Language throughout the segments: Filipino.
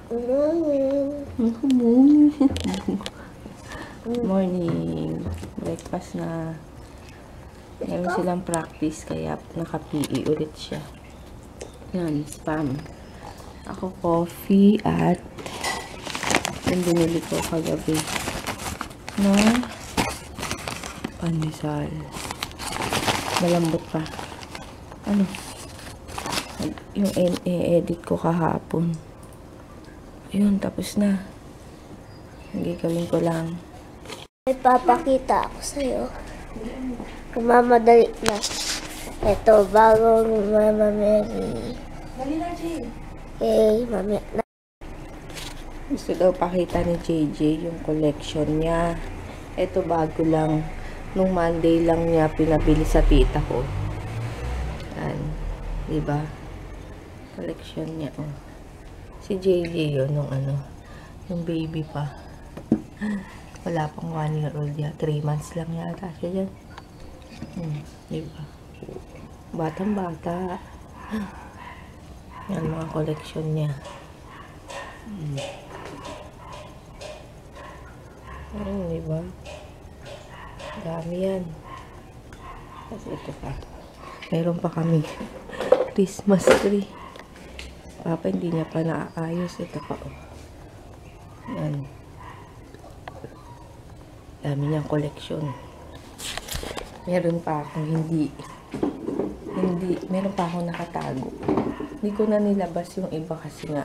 Morning. Morning. Breakfast na. Meron silang practice kaya naka-PE ulit siya. Yan, spam. Ako coffee at yung binili ko kagabi na pandesal. Malambot pa. Ano? Yung edit ko kahapon. Ayun, tapos na. Gagawin ko lang. May papakita ako sa'yo. Kumamadali na. Ito, bagong Mama Mary. Dali na, Jay. Okay, mamaya na. Gusto daw pakita ni JJ yung collection niya. Ito bago lang. Nung Monday lang niya pinabili sa tita ko. Yan. Diba? Collection niya, oh. Si JJ yun, nung yung baby pa. Wala pang 1 year old ya. 3 months lang yata siya dyan. Diba? Batang bata. Yan mga collection niya. Ayun, diba? Dami yan. Kasi ito pa. Meron pa kami Christmas tree. Papa hindi niya pa naaayos. Ito pa, oh. Yan. Dami niyang collection. Meron pa akong meron pa akong nakatago. Hindi ko na nilabas yung iba kasi nga.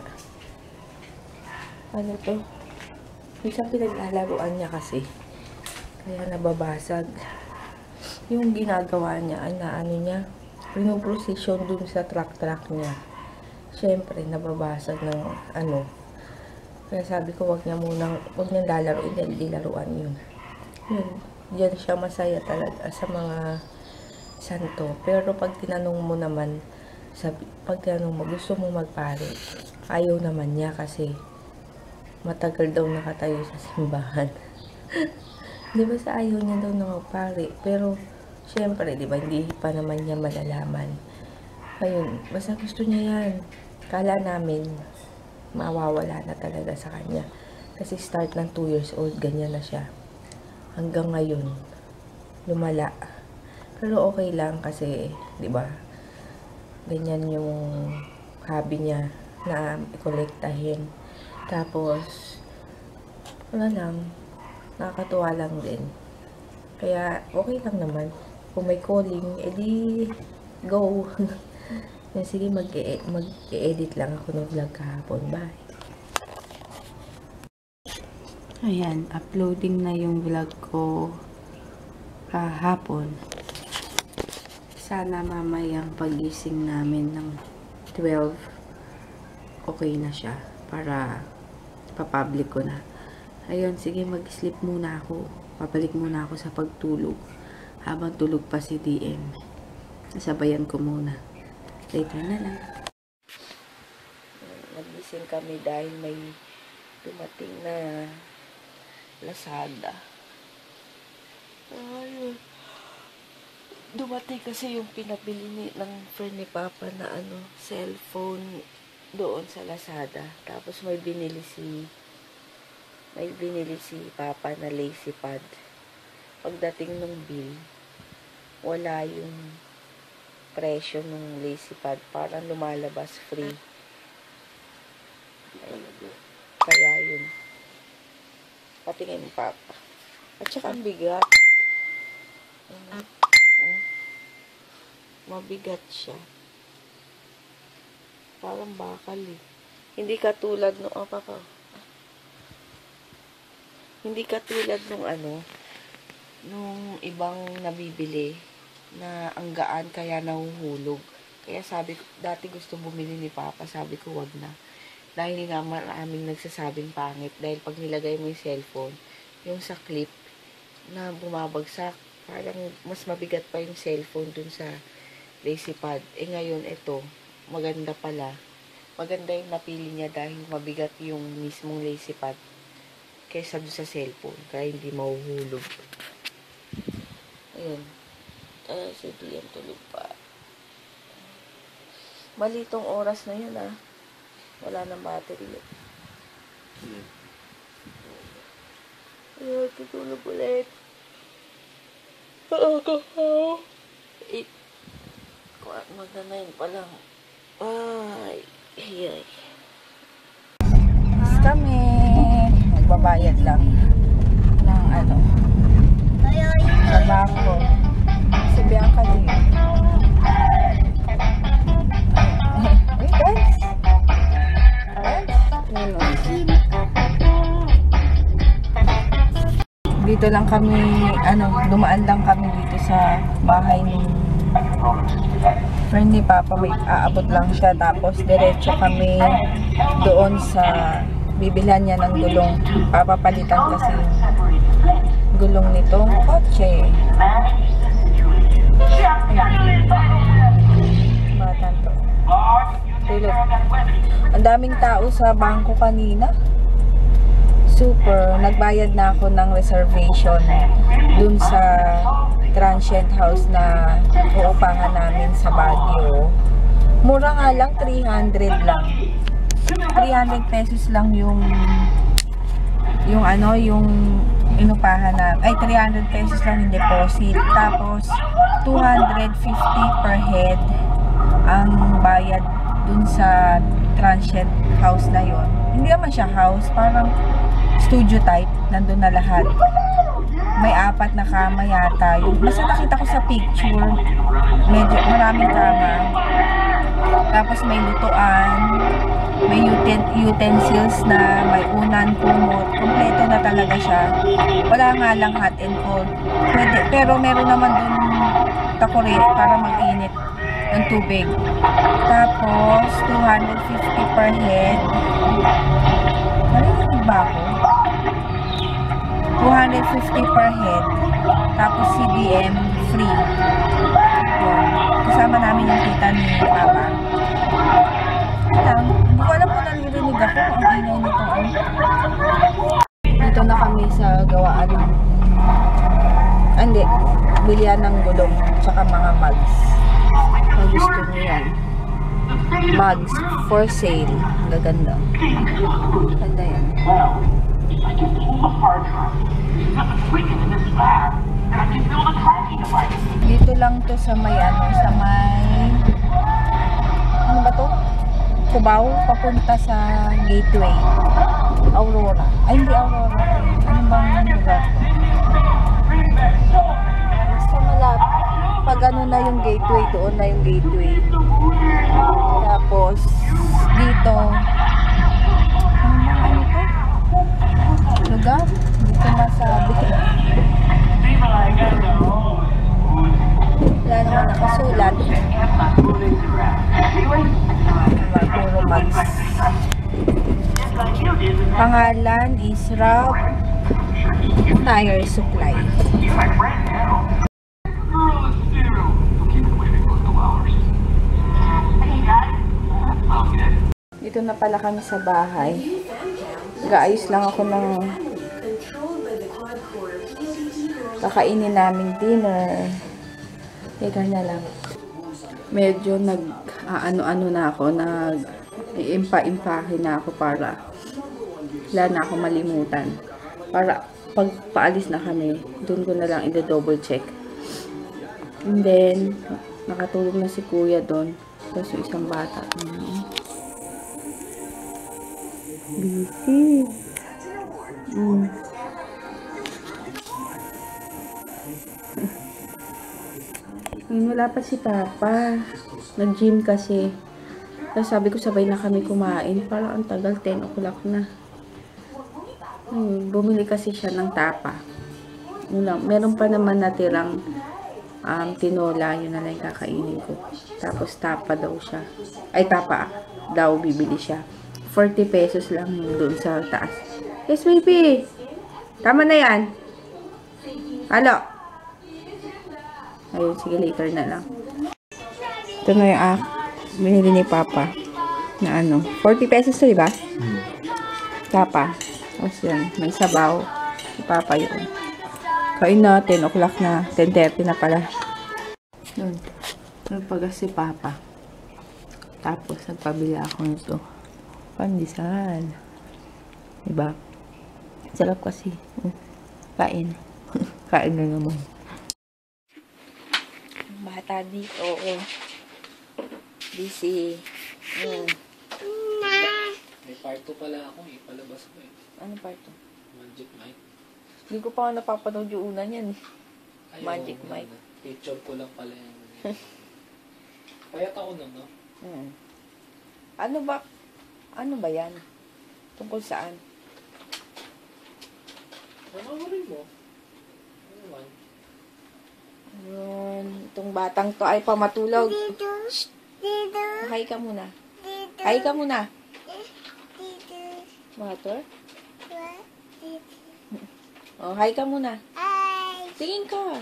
Ano to? Minsan pinaglalaruan niya kasi. Kaya nababasag. Yung ginagawa niya, niya, pinoprosesyon dun sa truck niya. Siyempre, nababasag ng Kaya sabi ko, wag niyang lalaruin, dilaruan yun. Yun, diyan siya masaya talaga sa mga santo. Pero pag tinanong mo naman, gusto mo magpare, ayaw naman niya kasi matagal daw nakatayo sa simbahan. Di ba sa ayaw niya daw na magpare? Pero, siyempre, di ba, hindi pa naman niya malalaman. Ayun, basta gusto niya yan. Kala namin, mawawala na talaga sa kanya. Kasi start ng 2 years old, ganyan na siya. Hanggang ngayon, lumala. Pero okay lang kasi, di ba, ganyan yung hobby niya na i-collectahin. Tapos, wala lang, nakakatuwa lang din. Kaya, okay lang naman. Kung may calling, edi, go. Sige, mag-edit lang ako ng vlog kahapon. Bye. Ayan, uploading na yung vlog ko kahapon. Sana mamayang pagising namin ng 12, okay na siya para papublic ko na. Ayun, sige, mag-sleep muna ako. Pabalik muna ako sa pagtulog. Habang tulog pa si DM. Nasabayan ko muna. Later na lang. Nagising kami dahil may dumating na Lazada. Ayun. Dumating kasi yung pinabili ng friend ni Papa na cellphone doon sa Lazada. Tapos may binili si Papa na lazy pad. Pagdating ng bill, wala yung presyo ng lazy pad. Parang lumalabas free. Kaya yun. Patingin Papa. At saka ang bigat. Mabigat siya. Parang bakal eh. Hindi katulad nung Papa. Hindi katulad nung nung ibang nabibili na ang gaan kaya nahuhulog. Kaya sabi ko, dati gusto bumili ni Papa, sabi ko wag na. Dahil nga maraming nagsasabing pangit. Dahil pag nilagay mo yung cellphone, yung sa clip na bumabagsak, parang mas mabigat pa yung cellphone dun sa lazy pad. Ngayon ito, maganda pala. Maganda yung napili niya dahil mabigat yung mismong lazy pad kaysa doon sa cellphone, kaya hindi mahuhulog. Ayun. Si Dian tulog pa. Malitong oras na yun Wala nang battery. Ayun, tutulog ulit. Oo. 8. Magna-9 pa lang. Ay. Kami. Magbabayad lang ng sa bangko. Si Bianca din. Uy, dance. Dito lang kami, dumaan lang kami dito sa bahay ni friend ni Papa. May aabot lang siya, tapos diretso kami doon sa bibilhan niya ng gulong. Papapalitan kasi gulong nitong kotse. Batan to. Tulog. Ang daming tao sa bangko kanina. Super. Nagbayad na ako ng reservation dun sa transient house na uupahan namin sa Baguio. Mura nga lang, 300 lang. 300 pesos lang yung inupahan na, 300 pesos lang yung deposit. Tapos 250 per head ang bayad dun sa transient house na yon. Hindi naman siya house, parang studio type, nandun na lahat. May 4 na kama yata. Basta nakita ko sa picture, medyo maraming kama. Tapos may lutuan, may utensils na may unan, kumot. Kompleto na talaga siya. Wala nga lang hot and cold. Pwede, pero meron naman dun takore para mag-init ng tubig. Tapos 250 per head. Narinig ba ako? 250 per head. Tapos CDM free. Yan. Kasama namin yung tita ni Papa. Hindi ko alam kung naririnig ako. Ang ingay nito. Dito na kami sa gawaan ng bilihan ng gulong tsaka mga mugs. Kung gusto nyo yan. Mugs for sale. Gaganda. Ganda yan. Dito lang to sa may sa may ano ba to? Cubao, papunta sa Gateway. Aurora. Ay, hindi Aurora. Ano bang lugar to? Basta malapit. Pag na yung Gateway, doon na yung Gateway. Tapos dito ano to? Lugar? Dito masabi. Wala naman nakasulat. Puro mugs. Pangalan is Rob Tire Supply. Dito na pala kami sa bahay. Gaayos lang ako ng kakainin namin dinner. Teka na lang. Medyo ano na ako, impa-impake na ako para wala na ako malimutan. Para pag paalis na kami, doon ko na lang i-double check. And then, nakatulog na si kuya doon. Tapos yung isang bata. Busy. Wala pa si Papa. Nag-gym kasi. Tapos sabi ko sabay na kami kumain. Parang ang tagal, 10 o'clock na. Bumili kasi siya ng tapa. Meron pa naman natirang tinola. Yun na lang yung kakainin ko. Tapos tapa daw siya. Ay, tapa daw bibili siya. 40 pesos lang doon sa taas. Yes, baby. Tama na yan. Halo. Ayun, sige, later na lang. Ito na yung binili ni Papa. Na 40 pesos to, diba? Tapa. Tapos yan, may sabaw. Si Papa yun. Kain na, 10 o'clock na. 10:30 na pala. Yun. Nagpagas si Papa. Tapos, nagpabili ako nito. Pandesal. Diba? Sarap kasi. Kain. Kain na naman. Bata dito. Oh. Busy. May part 2 pala ako eh. Palabas ko eh. Ano part 2? Magic Mike. Hindi ko pa napapanood yung una niyan. Ay, Magic oo, Mike. Picture ko lang pala yung... Payat ako nun, no? Ano ba yan? Tungkol saan? Mamamurin mo. Ano man? Yun, itong batang to ay pamatulog. Hi ka muna. Hi ka muna. Matur? Oh, hi ka muna. Tingin ka.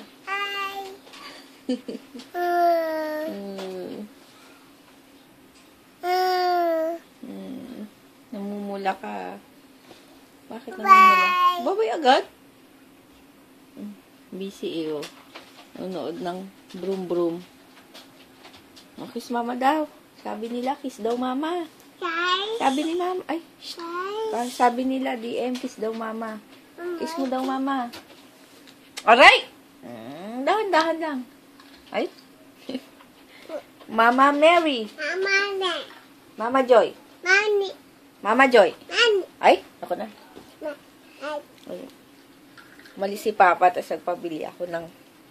Namumula ka. Bakit namumula? Babay agad? Busy eh, oh. Nanood ng broom broom. Oh, kiss mama daw. Sabi nila, kiss daw mama. Sabi ni mama, ay, sabi nila, DM, kiss daw mama. Kiss mo daw mama. Aray! Dahan-dahan lang. Ay. Mama Mary. Mama Joy. Mama Joy. Ay, ako na. Ay. Umalis si Papa, tapos nagpabili ako ng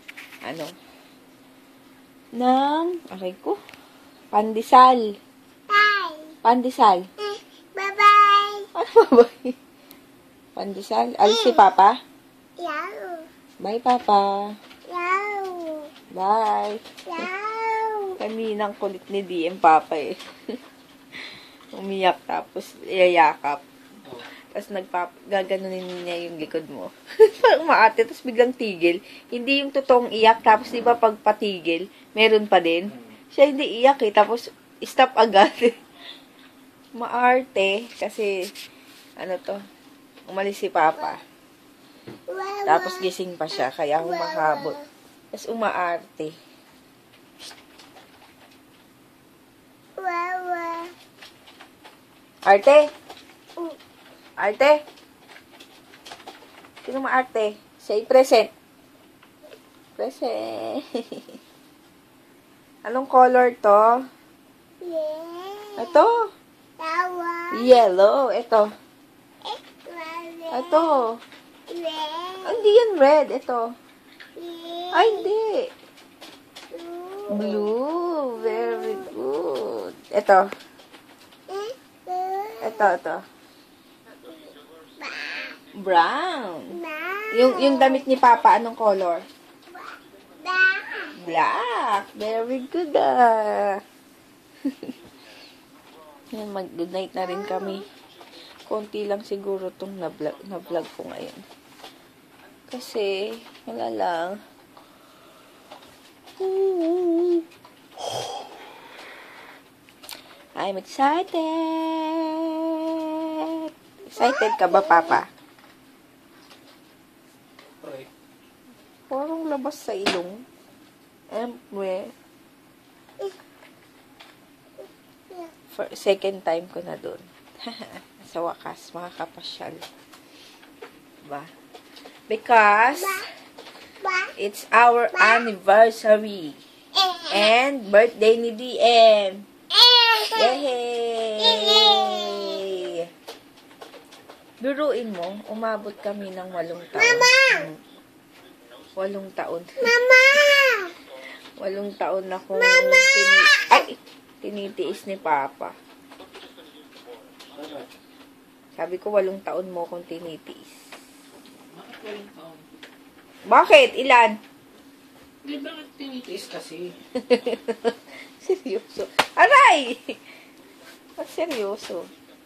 aray ko, pandesal. Pandesal. Bye-bye. Ano ba? Pandesal. Alis si Papa? Bye, Papa. Bye. Kaninang kulit ni DM Papa eh. Umiyak tapos iyayakap. Tapos gaganunin niya yung likod mo. Parang maate, tapos biglang tigil. Hindi yung totoong iyak, tapos di ba pag patigil, meron pa din. Siya hindi iyak eh, tapos stop agad. Maarte, kasi, umalis si Papa. Tapos gising pa siya, kaya humahabot. Tapos umaarte. Arte? Arte? Sino maarte? Say present. Present. Anong color to? Ito. Yellow. Ito. Ito. Hindi yan red. Ito. Ay, hindi. Blue. Very good. Ito. Ito. Brown. Yung damit ni Papa, anong color? Black. Very good, Yan, mag-good night na rin kami. Konti lang siguro itong na-vlog ko ngayon. Kasi, wala lang. I'm excited. Excited ka ba, Papa? Parang labas sa ilong. Second time ko na doon. Sa wakas, makakapasyal. Diba? Because it's our anniversary. And birthday ni DM. Yay! Duruin mo, umabot kami ng 8 taon. Mama! 8 taon. Mama! 8 taon na kung tinitiis ni Papa. Sabi ko 8 taon mo kung tinitiis. Bakit 8 taon? Bakit? Ilan? Hindi, bakit tinitiis kasi? Seryoso. Aray! Ba't seryoso?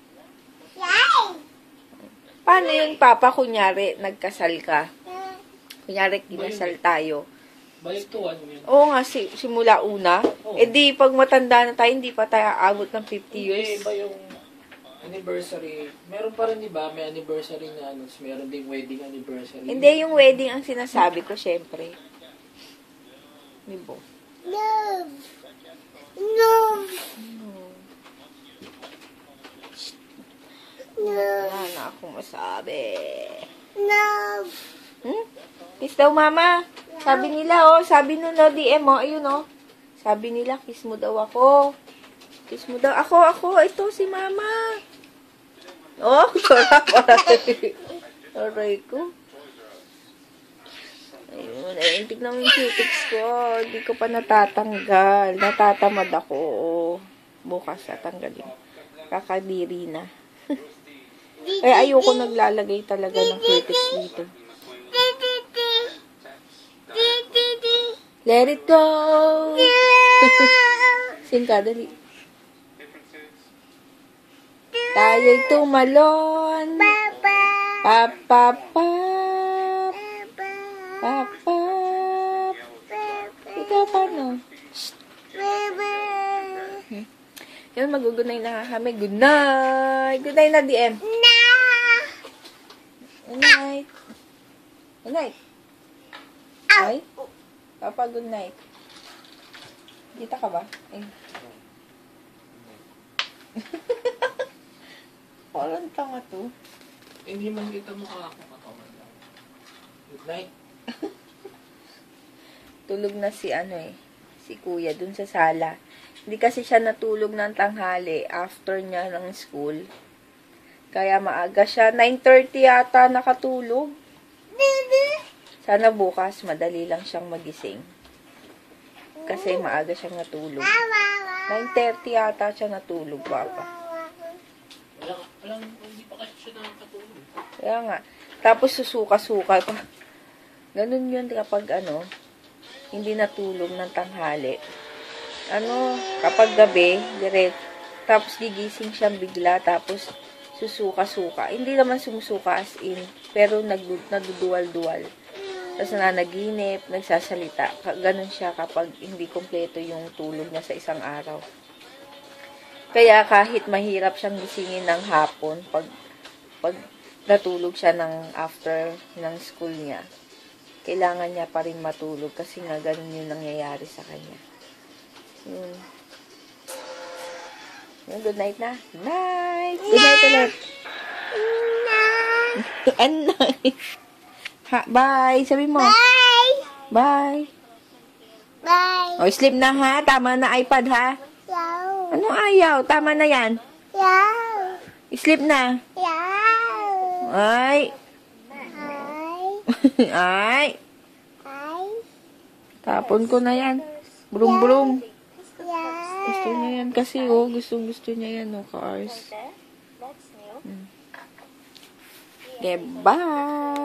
Paano yung Papa, kunyari, nagkasal ka? Kunyari, kinasal tayo. Baliktuan mo yun. Oo nga, simula una. Oo. Eh di, pag matanda na tayo, hindi pa tayo aabot ng 50 years. Hindi, iba yung anniversary. Meron pa rin, di ba? May anniversary na meron ding wedding anniversary. Hindi, yung wedding ang sinasabi ko, syempre. Diba? Love. Wala na akong masabi. Love. Hmm? Kiss daw, mama. Sabi nila, oh. Sabi nun, no, DM, oh. Ayun, oh. Sabi nila, kiss mo daw ako. Kiss mo daw. Ako. Ito, si mama. Oh, sarap. Aray ko. Ayun. Ayun, tignan mo yung cutics ko. Hindi ko pa natatanggal. Natatamad ako. Bukas tatanggalin. Kakadiri na. Ay, ayoko naglalagay talaga ng cutics dito. Let it go! Sing ka, dali. Tayo'y tumalon. Papa. Papapap. Papa. Papap. Ikaw, paano? Papa. Yun, mag-good-night na kami. Good night! Good night na, DM. Na. Good night. Good night. Ay? Papa, good night. Kita ka ba? Eh. Walang tanga to. Hindi man kita mukha ako katawan lang. Good night. Tulog na si si kuya dun sa sala. Hindi kasi siya natulog ng tanghali after niya ng school. Kaya maaga siya. 9:30 yata nakatulog. Sana bukas madali lang siyang magising. Kasi maaga siyang natulog. 9:30 yata siya natulog, papa. Hindi pa kasi siya nakakatulog. Kaya nga. Tapos susuka-suka pa. Ganun yun kapag hindi natulog ng tanghali. Kapag gabi, tapos gigising siyang bigla, tapos susuka-suka. Hindi naman sumusuka as in, pero nagduduwal-duwal. Tapos nanaginip, nagsasalita. Ganun siya kapag hindi kompleto yung tulog niya sa isang araw. Kaya kahit mahirap siyang gisingin ng hapon, pag natulog siya after ng school niya, kailangan niya pa rin matulog kasi nga ganun yung nangyayari sa kanya. Yun. Good night na. Night! Good night ulit. Night! Bye! Sabi mo. Bye. Bye! Bye. O, sleep na ha. Tama na iPad ha. Yaw. Anong ayaw? Tama na yan. Yaw. Sleep na. Yaw. Ay! Hi. Ay! Hi. Tapon ko na yan. Brum-brum. Yaw. Gusto niya yan kasi, gusto niya yan, Cars. Okay, bye!